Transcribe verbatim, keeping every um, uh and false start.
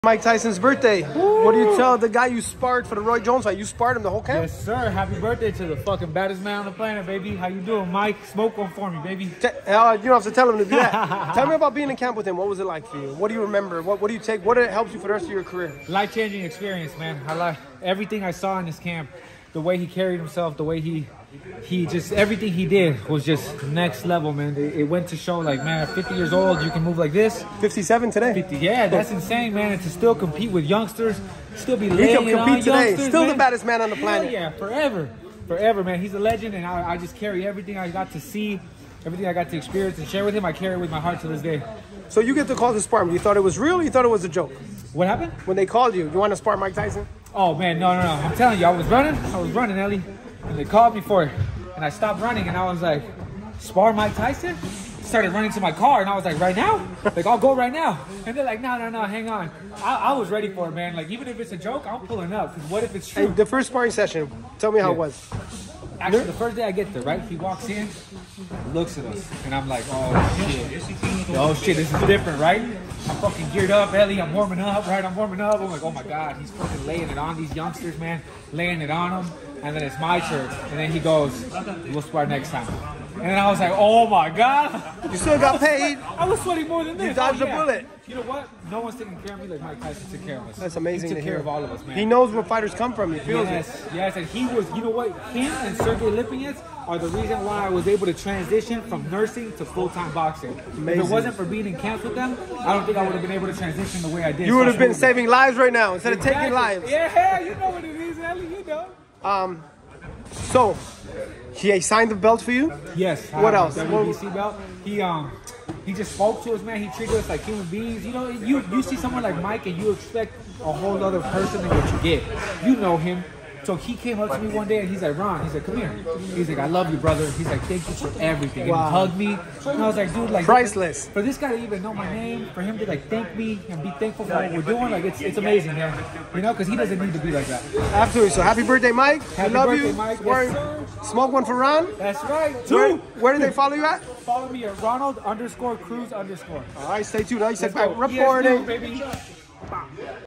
Mike Tyson's birthday. Woo. What do you tell the guy you sparred for the Roy Jones fight? You sparred him the whole camp? Yes, sir. Happy birthday to the fucking baddest man on the planet, baby. How you doing, Mike? Smoke one for me, baby. Te uh, you don't have to tell him to do that. Tell me about being in camp with him. What was it like for you? What do you remember? What, what do you take? What helps you for the rest of your career? Life-changing experience, man. I like everything I saw in this camp. The way he carried himself, the way he, he just, everything he did was just next level, man. It, it went to show, like, man, at fifty years old, you can move like this. fifty-seven today. fifty, yeah, that's insane, man. And to still compete with youngsters, still be laying he can it compete on today. youngsters, Still man. the baddest man on the planet. Hell yeah, forever, forever, man. He's a legend, and I, I just carry everything I got to see, everything I got to experience and share with him. I carry it with my heart to this day. So you get to call to spar him. You thought it was real? Or you thought it was a joke? What happened? When they called you, you want to spar Mike Tyson? Oh man, no, no, no. I'm telling you, I was running, I was running, Ellie, and they called me for it. And I stopped running and I was like, spar Mike Tyson? Started running to my car and I was like, right now? Like, I'll go right now. And they're like, no, no, no, hang on. I, I was ready for it, man. Like, even if it's a joke, I'm pulling up. Because what if it's true? Hey, the first sparring session, tell me how yeah. it was. Actually, the first day I get there, right? He walks in, looks at us, and I'm like, oh shit. Oh shit, this is different, right? I'm fucking geared up, Ellie. I'm warming up, right? I'm warming up. I'm like, oh my God, he's fucking laying it on these youngsters, man. Laying it on them. And then it's my turn. And then he goes, we'll spar next time. And then I was like, oh my God. You still got paid. I was sweating more than this. You dodged oh, a yeah. bullet. You know what? No one's taking care of me like Mike Tyson took care of us. That's amazing he took to care hear. of all of us, man. He knows where fighters come from. He feels yes, it. Yes, and he was, you know what? Him and Sergey Lipinets are the reason why I was able to transition from nursing to full-time boxing. Amazing. If it wasn't for being in camp with them, I don't think I would have been able to transition the way I did. You would have been saving lives right now instead exactly. of taking lives. Yeah, you know what it is, Ellie. You know. Um, so he signed the belt for you? Yes. What else? W B C belt. He um he just spoke to us, man. He treated us like human beings. You know, you you see someone like Mike and you expect a whole other person than what you get. You know him. So he came up to me one day and he's like, Ron, he's like, come here. He's like, I love you, brother. He's like, thank you for everything. Wow. And he hugged me. And I was like, dude, like, priceless. For this guy to even know my name, for him to like thank me and be thankful for what we're doing, like it's it's amazing, man. You know, because he doesn't need to be like that. Absolutely. So happy birthday, Mike. Happy I love birthday, you. Mike. Yes, sir. Smoke one for Ron. That's right. Two. Where, where do they follow you at? Follow me at Ronald underscore Cruz underscore. All right, stay tuned. Now you said Let's back go. reporting. Yes, no, baby.